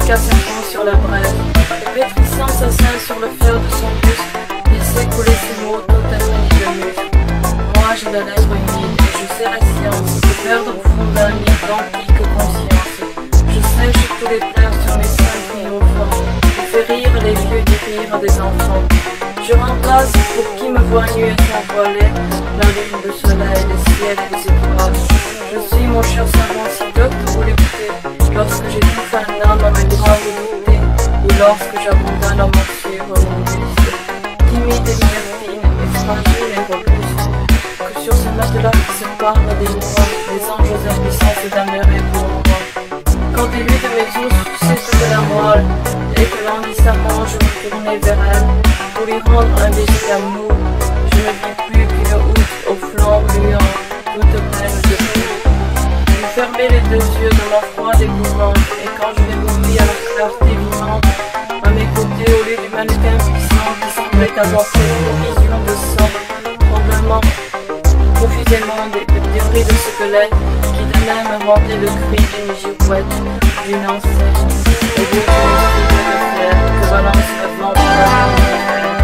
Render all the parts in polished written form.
jusqu'à serpent sur la braise, et pétrissant sa sein sur le fer de son buste, laissait couler ses mots tout imprégné de muscle. Moi j'ai la lèvre humide, et je sais la science, de perdre au fond d'un lit d'antique conscience. Je sèche tous les pleurs sur mes seins triomphants, je fais rire les vieux du rire des enfants. Je remplace pour qui me voit nu et sans voilet, la lune, le soleil, les ciels et les étoiles. Je suis mon cher savant si docte vous l'écoutez, lorsque j'étouffe un homme à mes bras redoutés, ou lorsque j'abandonne en morsure mon buste, timide et libertine, et fragile et robuste, que sur ce matelas qui se parle des mois, les anges impuissants se damneraient pour moi. Quand élu de mes os cesse de la moelle, et que languissamment je me tournais vers elle, pour lui rendre un baiser d'amour, je ne vis plus qu'une outre au flanc gluant, toute pleine de feu. Je fermais les deux yeux de ma froide épouvante, et quand je les ouvris à la clarté vivante, à mes côtés, au lieu du mannequin puissant qui semblait avoir fait une vision de sang, probablement, confusément des bruits de squelettes qui de même rendaient le cri d'une girouette, d'une enseigne, et d'une figure de fer que balance le vent pour la lumière.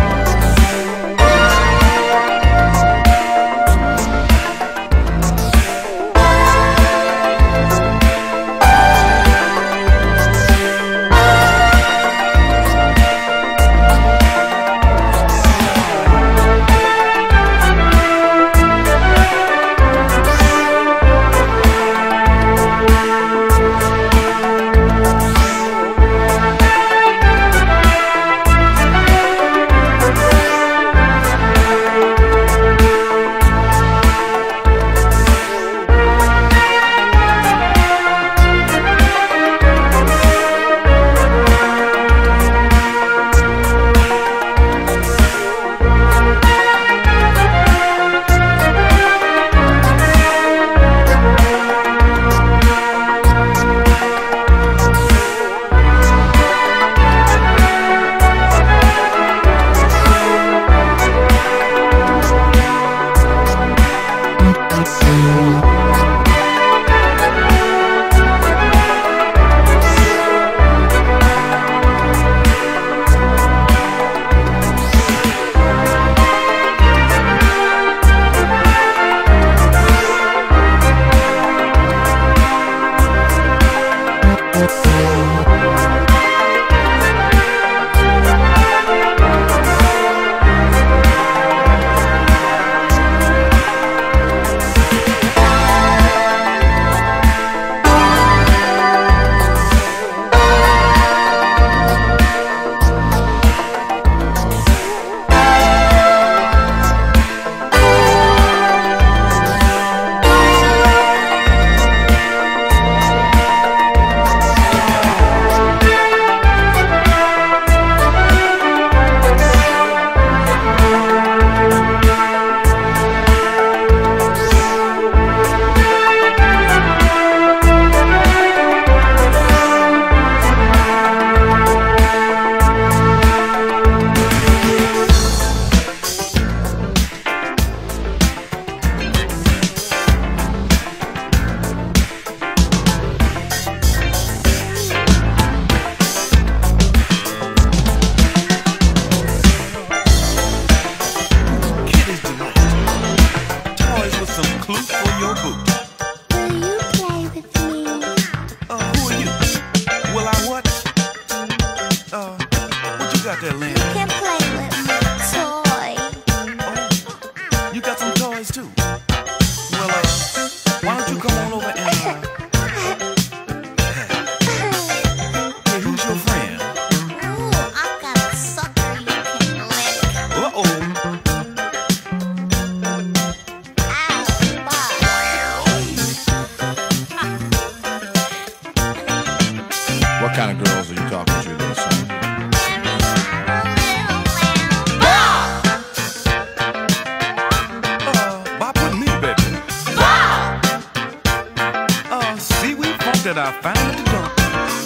That I found drunk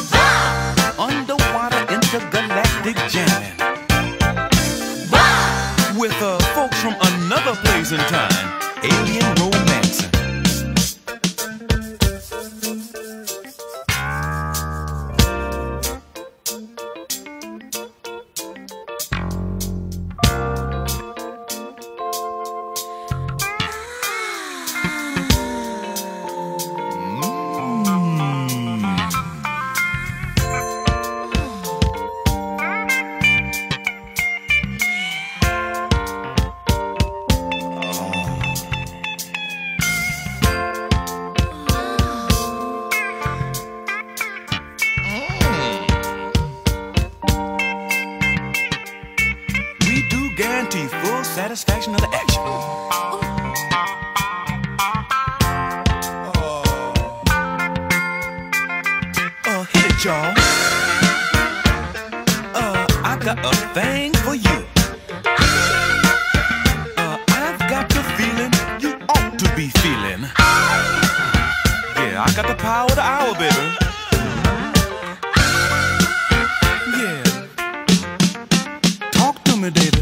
underwater intergalactic jamming with folks from another place and time, alien romancing. satisfaction of the action. Hit it, y'all. I got a thing for you. I've got the feeling you ought to be feeling. Yeah, I got the power of the hour, baby. Yeah. Talk to me, baby.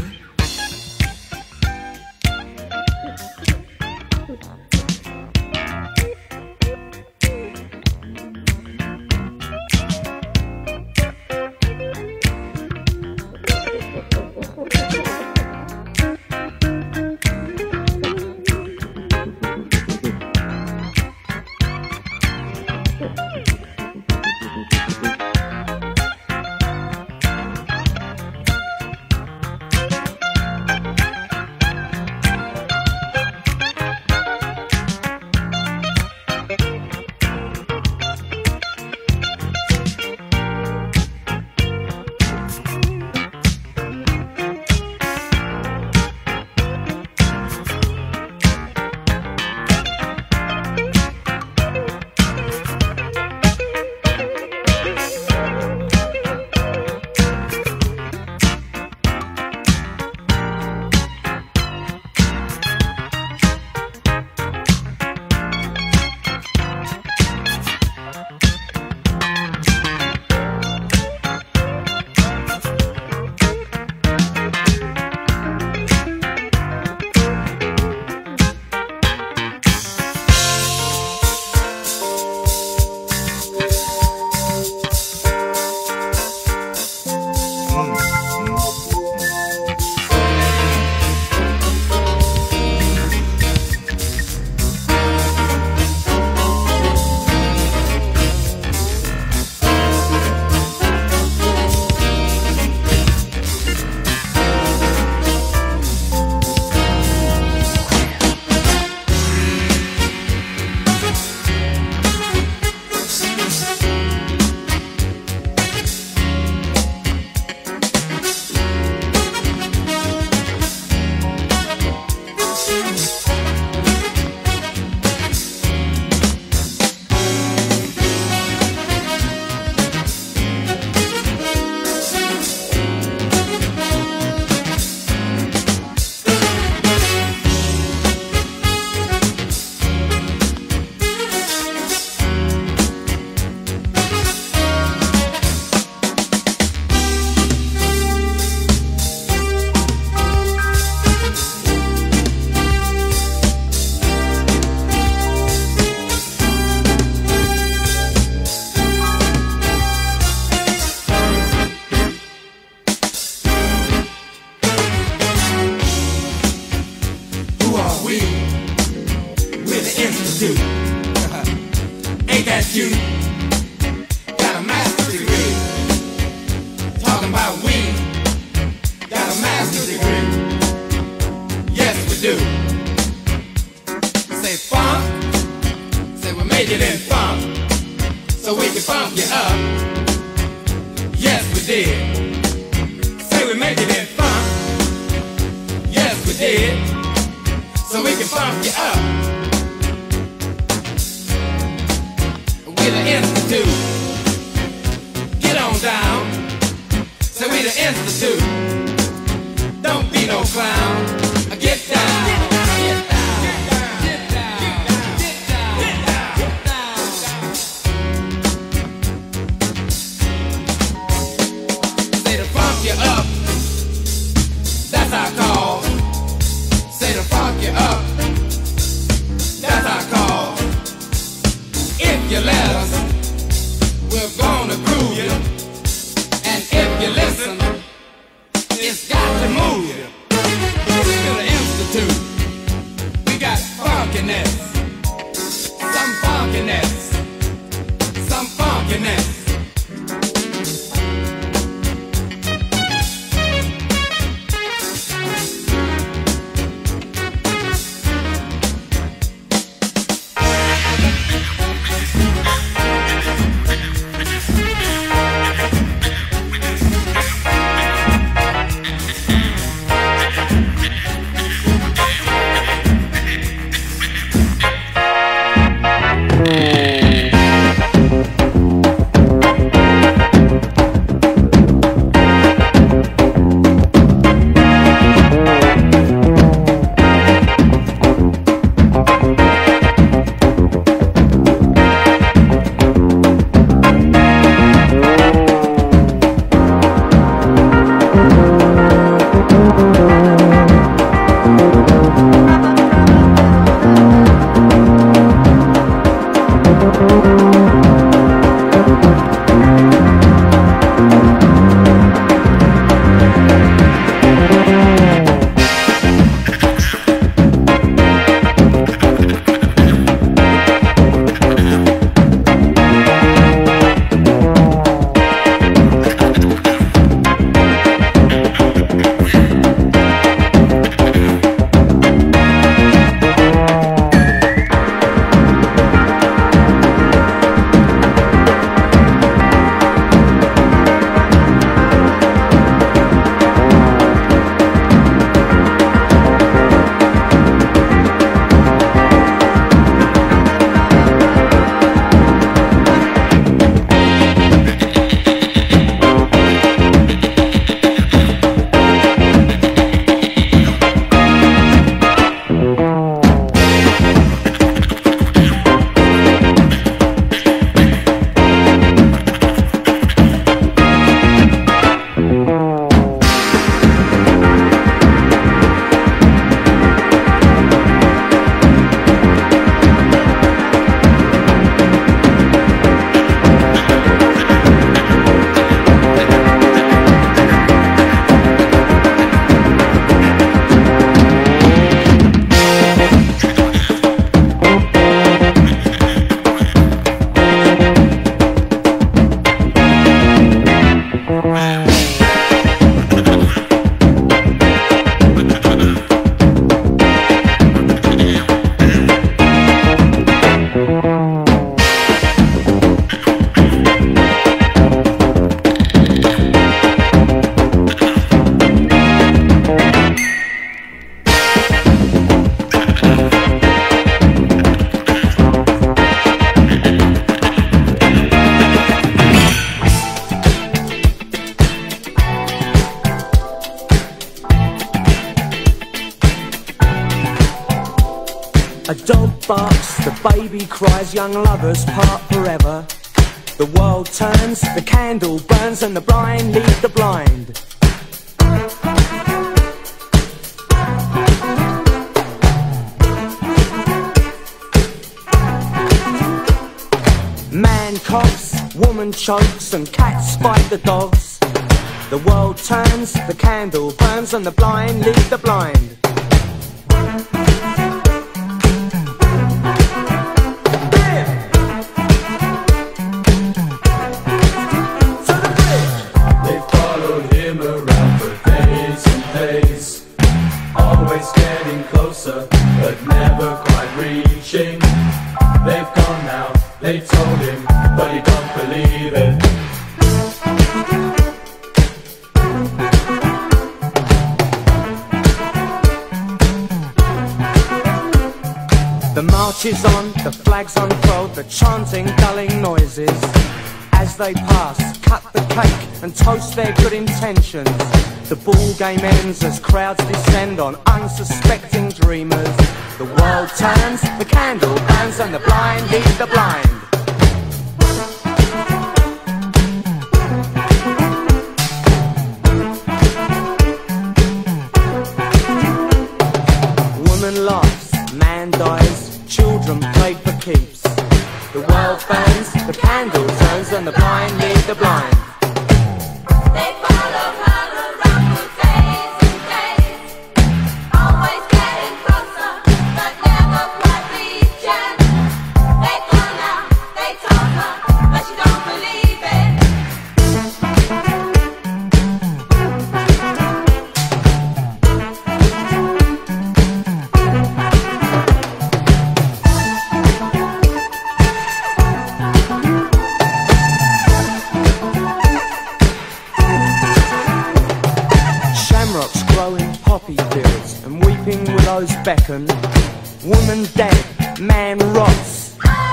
you got a master's degree. Talking about we got a master's degree. Yes, we do. Say funk, say we majored in funk, so we can funk you up. Yes, we did. Say we majored in funk. Yes, we did. So we can funk you up. We're the Institute. Get on down. Say we the Institute. Don't be no clown. Get down. Get down. Get down. Get down. Get down. Get down. Get down. Say to funk you up. That's our call. Say to funk you up. That's our call. If you let us, we're gonna groove you. And if you listen, it's got to move you. To the Institute, we got funkiness. Some funkiness. Some funkiness. A dog barks, the baby cries, young lovers part forever. The world turns, the candle burns, and the blind lead the blind. Man coughs, woman chokes, and cats fight the dogs. The world turns, the candle burns, and the blind lead the blind. They followed him around for days and days, always getting closer, but never quite reaching. They've gone now, they told him, but he don't believe it. The march is on, the flags unfurled, the chanting, dulling noises. As they pass, cut the cake and toast their good intentions. The ball game ends as crowds descend on unsuspecting dreamers. The world turns, the candle burns, and the blind lead the blind. Woman laughs, man dies, children played for keeps. The world burns, the candle turns, and the blind lead the blind. They follow her around for days and days, always getting closer, but never quite reaching. They gone now, they told her, but she don't believe it. Shamrocks grow in poppy fields, and weeping willows beckon. Woman dead, man rots.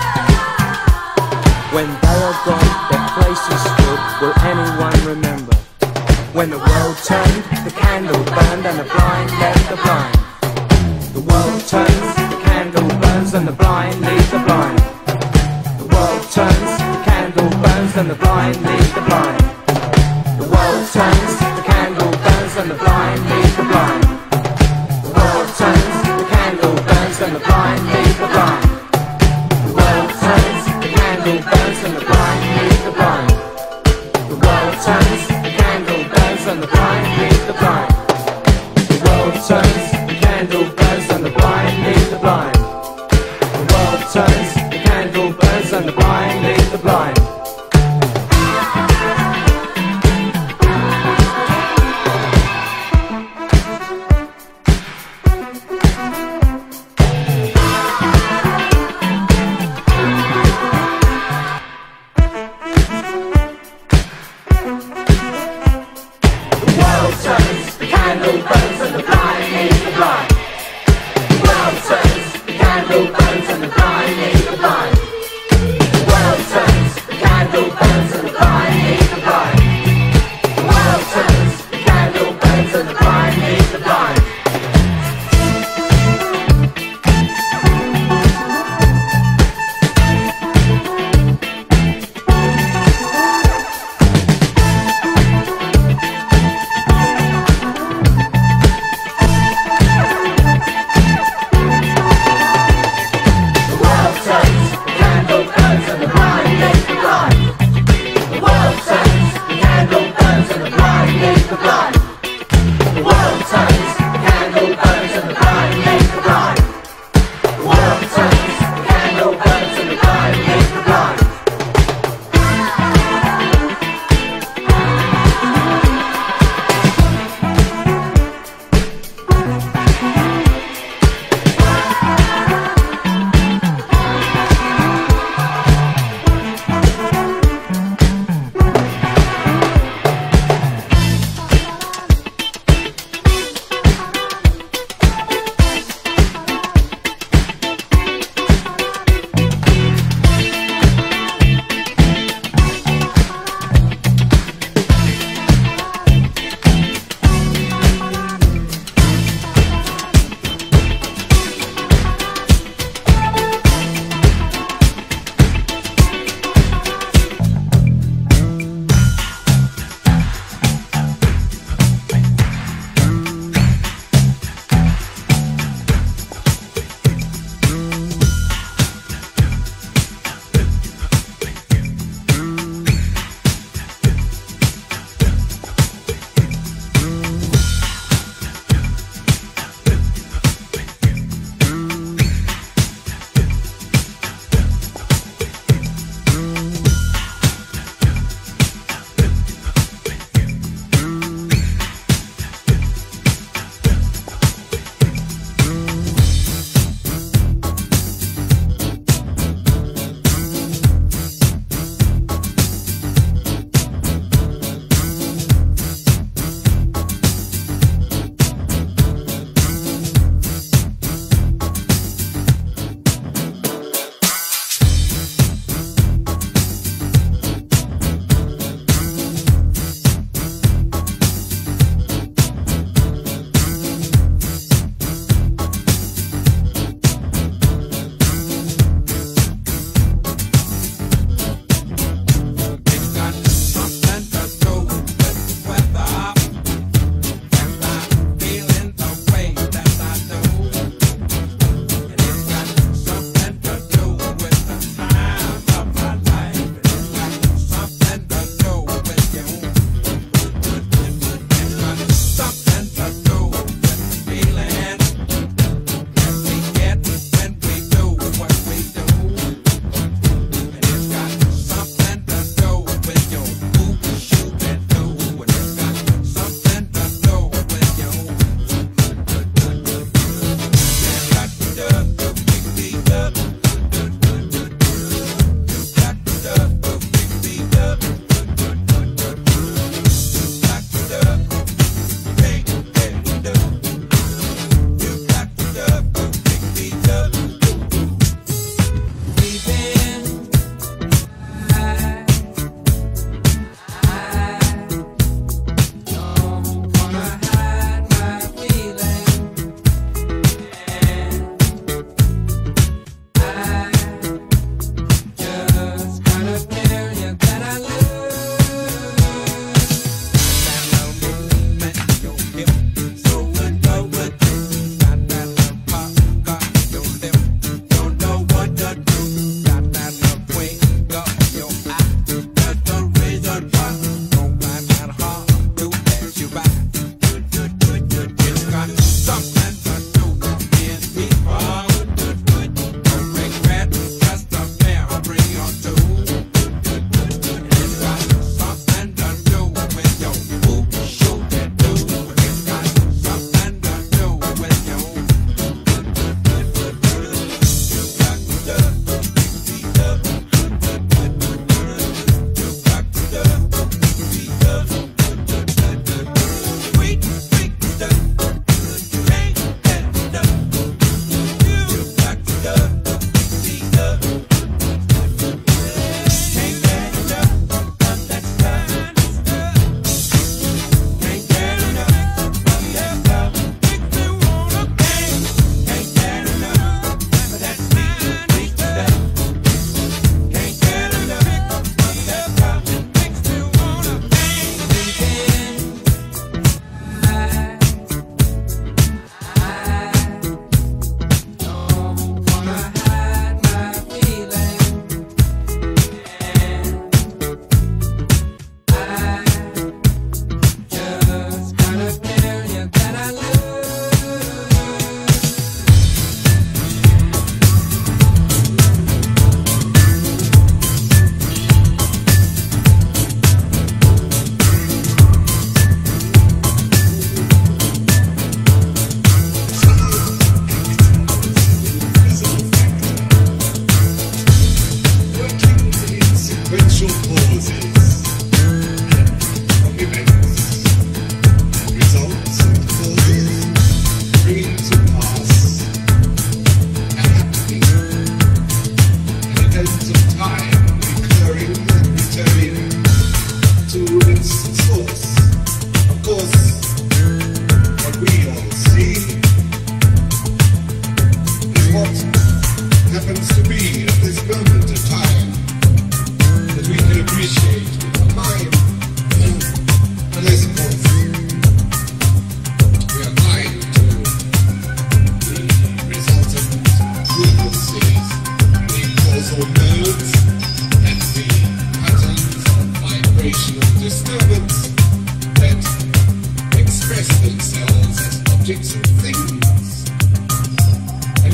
When they are gone, their places stood, will anyone remember? When the world turned, the candle burned, and the blind led the blind. The world turns, the candle burns, and the blind lead the blind. The world turns, the candle burns, and the blind lead the blind. The world turns, the candle burns, and the blind lead the blind. The world turns, the candle burns, and the blind lead the blind. The world turns, the candle burns, and the blind lead the blind. The world turns, the candle burns, and the blind lead the blind. The world turns, the candle burns, and the blind lead the blind. The world turns, the candle burns, and the blind lead the blind. The world turns.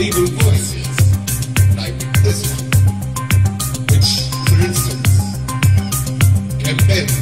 and even voices, like this one, which, for instance, can bend.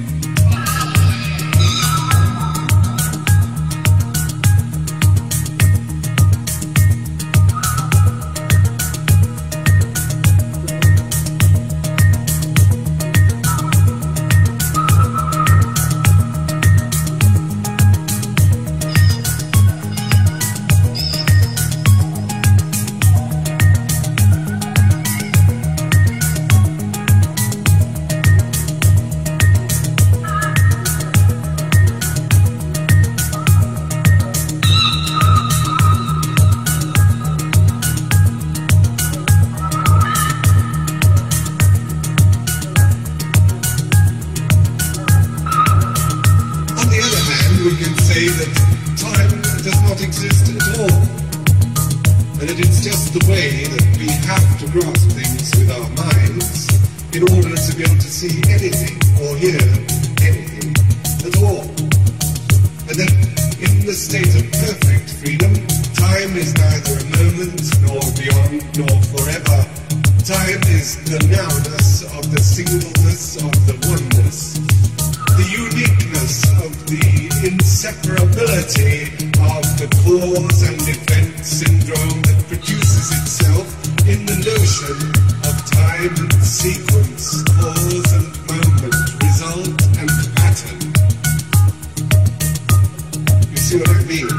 We can say that time does not exist at all, and that it's just the way that we have to grasp things with our minds in order to be able to see anything or hear anything at all. And that in the state of perfect freedom, time is neither a moment nor beyond nor forever. Time is the nowness of the singleness of the oneness, the uniqueness of the inseparability of the cause and event syndrome that produces itself in the notion of time and sequence, cause and moment, result and pattern. You see what I mean?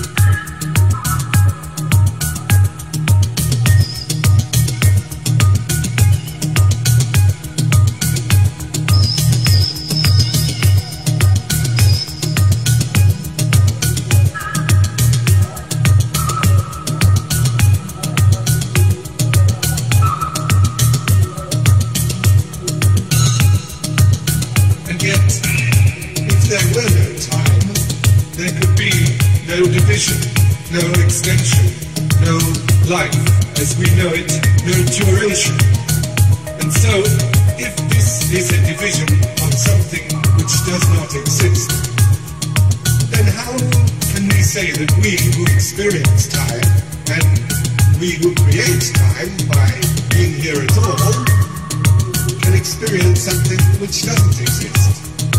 No extension, no life as we know it, no duration. And so, if this is a division of something which does not exist, then how can we say that we who experience time, and we who create time by being here at all, can experience something which doesn't exist?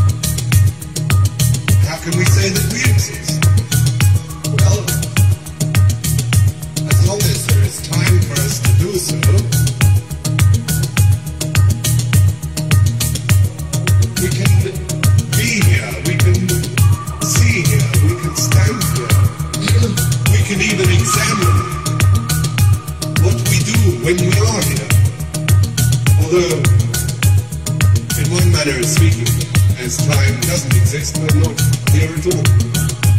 How can we say that we exist? Well, as long as there is time for us to do so, we can be here, we can see here, we can stand here, we can even examine what we do when we are here. Although, in one manner of speaking, as time doesn't exist, we're not here at all.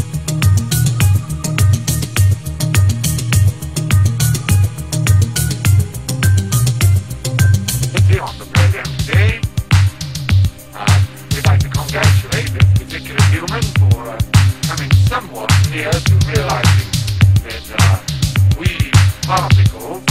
On the program today, we'd like to congratulate this particular human for coming somewhat near to realizing that we particles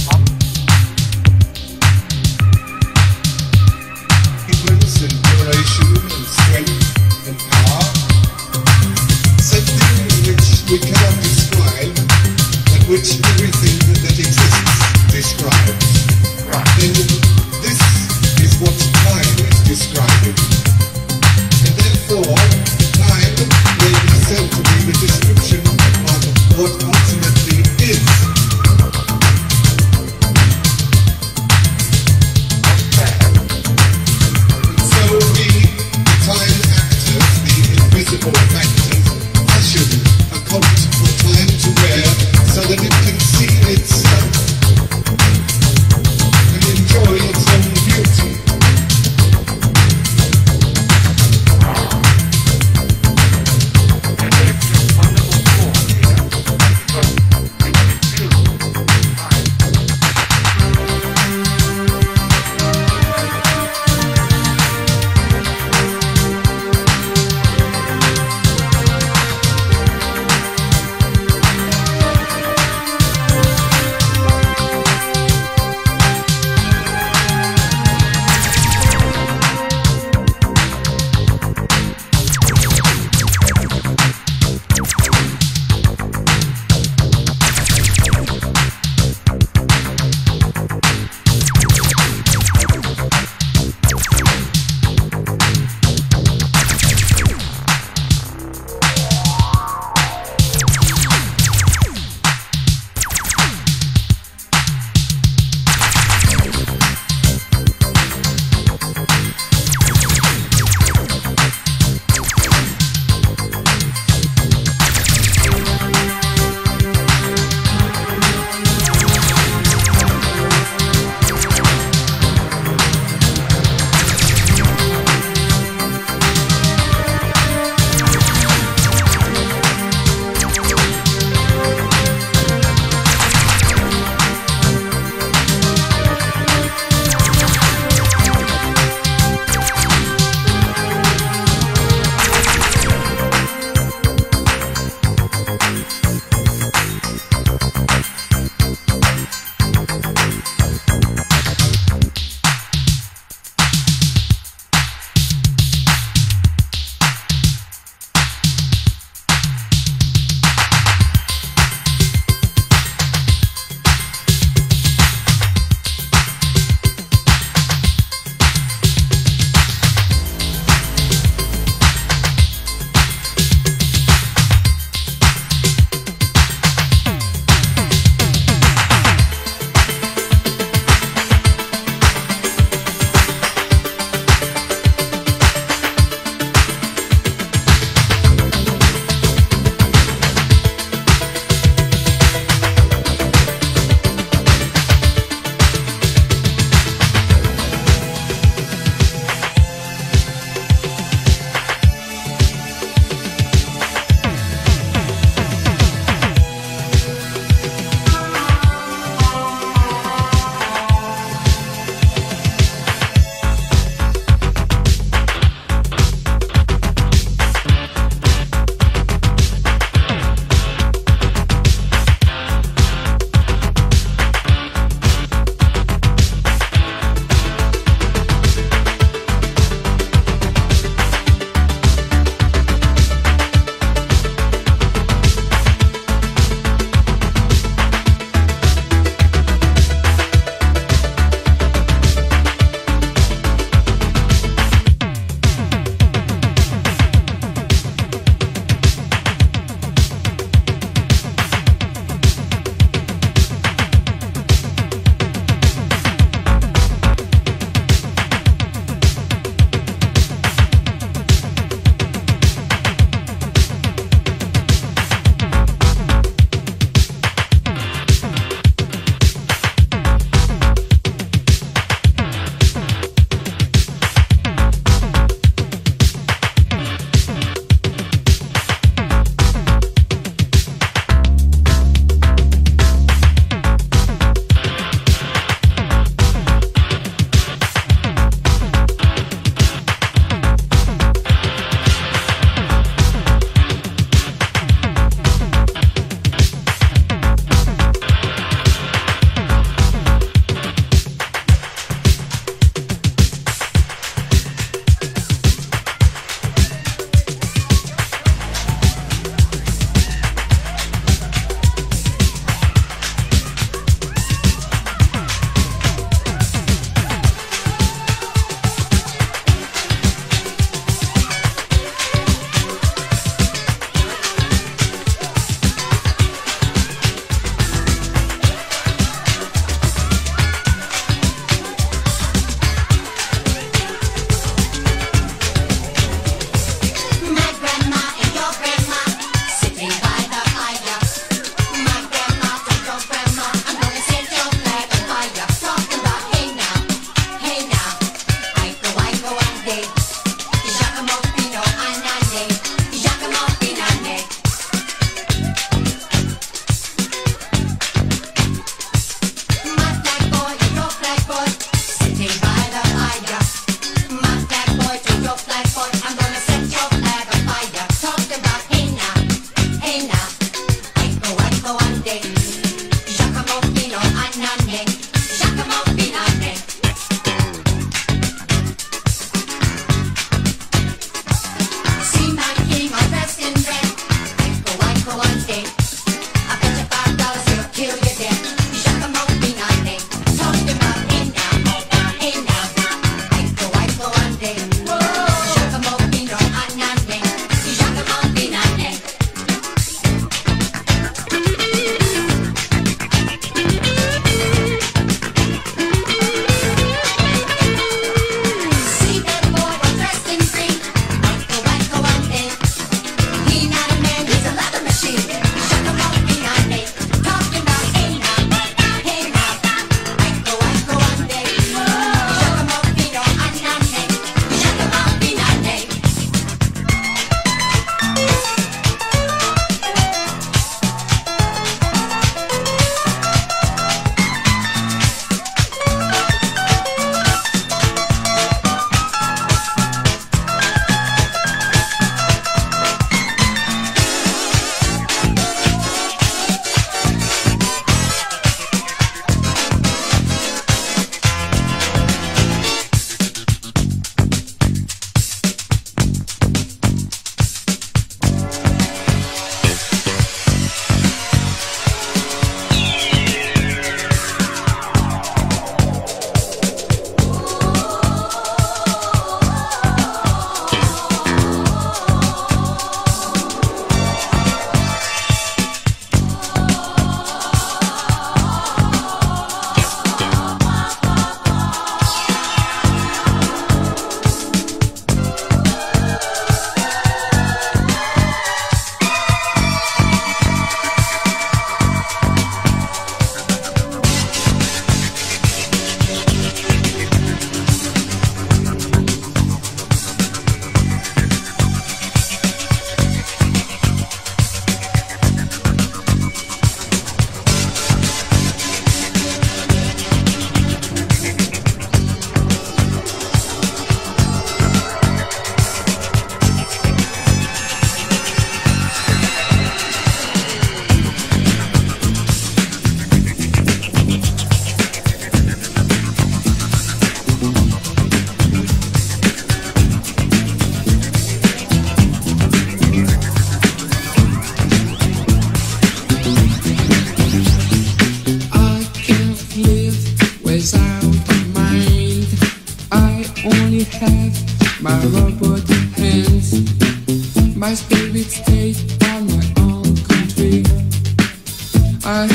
sequence and duration and strength and power, something which we cannot describe, but which everything that exists describes. Then this is what time is describing. And therefore, time may be said to be the description of what ultimately is. So we, the time actors, the invisible factors, fashion a coat for time to wear so that it can see itself and enjoy its own beauty. and it's a wonderful form here.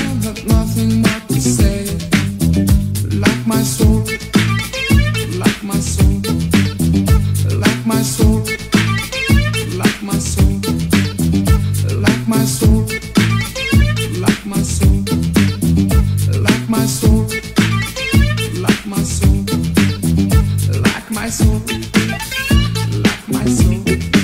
have nothing more to say. Like my soul, like my soul, like my soul, like my soul, like my soul, like my soul, like my soul, like my soul, like my soul, like my soul.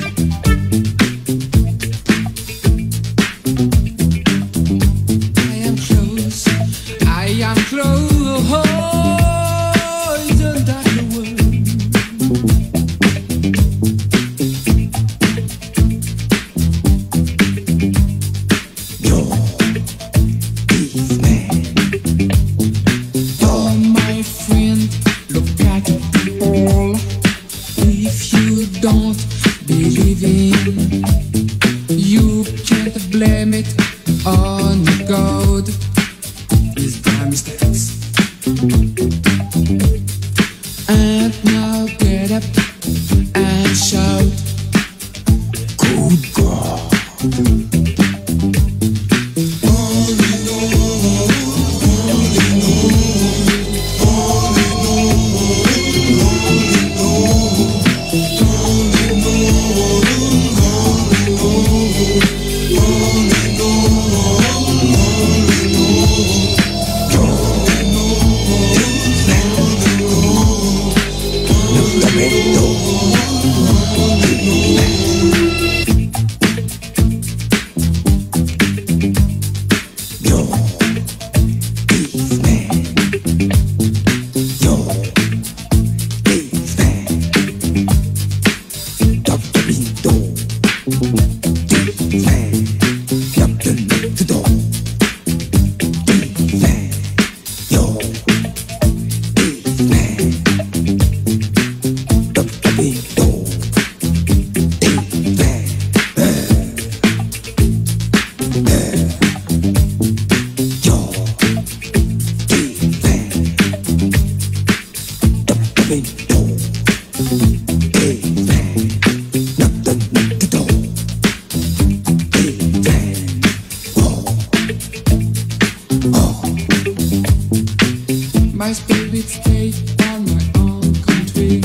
My spirit stayed on my own country.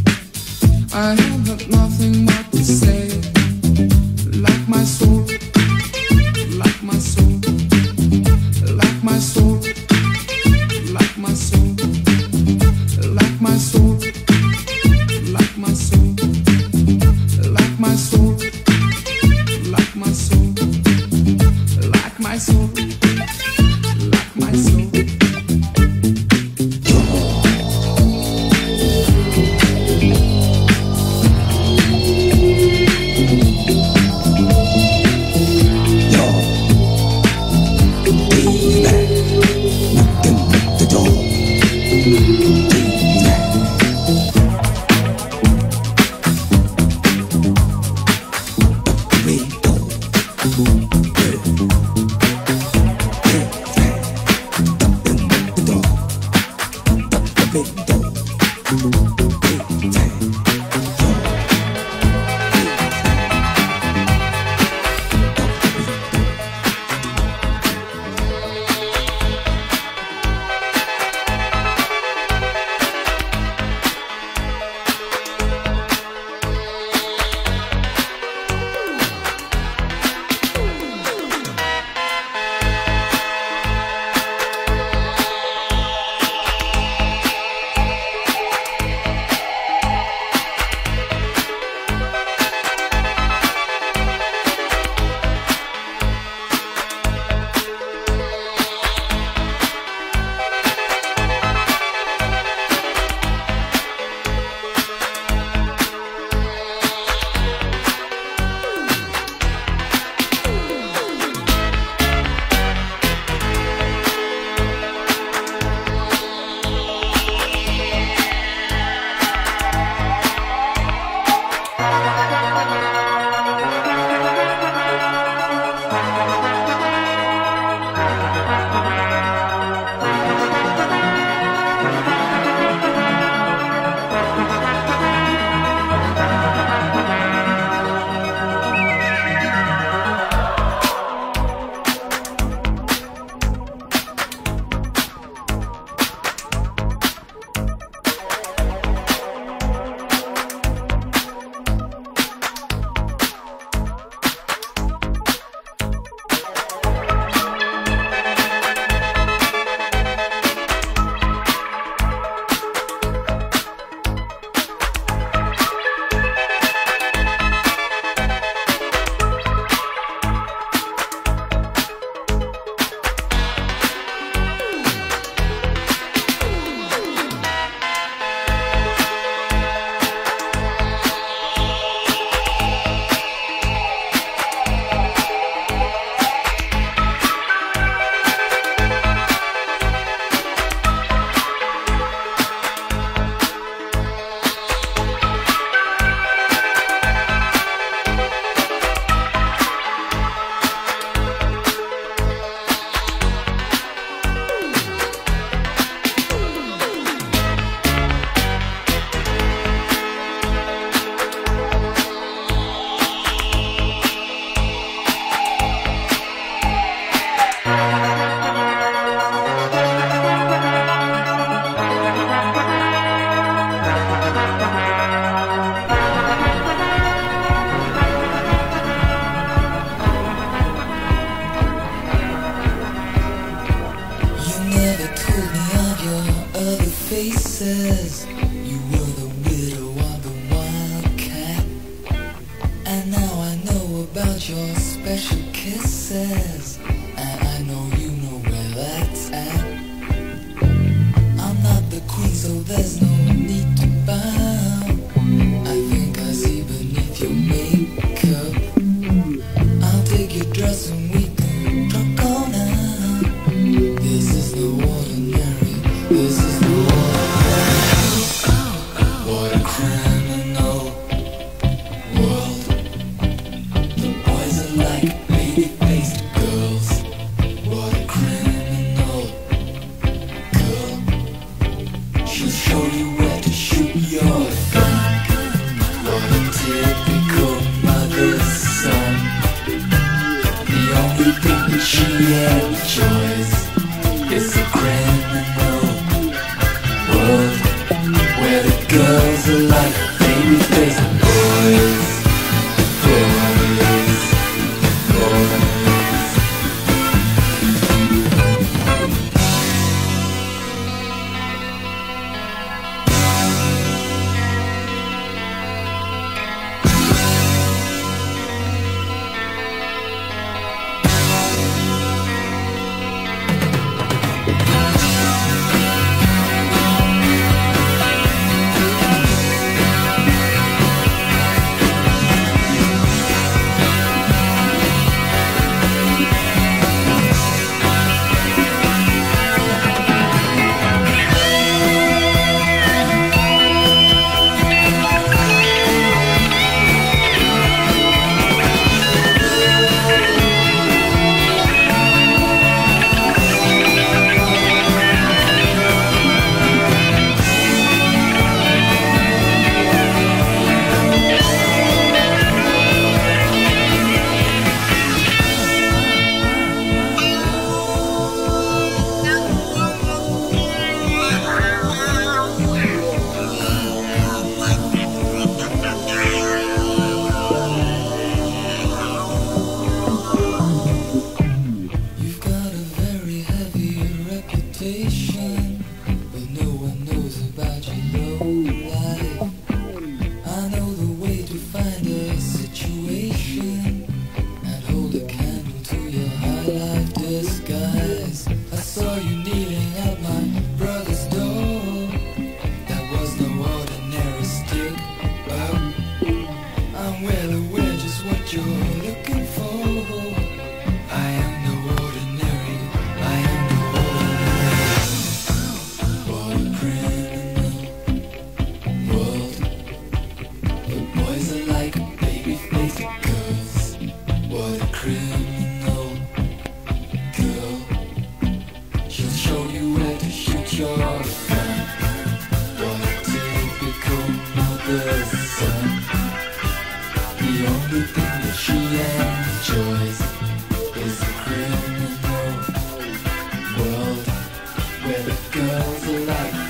I have nothing more to say. Like my soul, like my soul, like my soul, like my soul, like my soul, like my soul, like my soul, like my soul, like my soul, like my soul. faces. You were the widow of the wildcat, and now I know about your special kisses, and I know you know where that's at. I'm not the queen, so there's no need to bow. I think I see beneath your makeup. I'll take your dress and we can truck on out. This is no ordinary, this is no ordinary. What a criminal world. The boys are like baby-faced girls. What a criminal girl. She'll show you where to shoot your gun. What a typical mother's son. The only thing that she enjoys is a criminal world where the girls are like baby-faced boys. Boys, boys. You've got a very heavy reputation, but no one knows about your low life. I know the way to find a situation and hold a candle to your high life disguise. I saw you kneeling at my brother's door. That was no ordinary stick up. I'm well aware just what you're looking for. I am no ordinary, I am no ordinary. What a criminal world. The boys are like baby-faced girls. What a criminal girl. She'll show you where to shoot your gun. What a typical mother's son. The only thing that she enjoys is a criminal world where the girls are like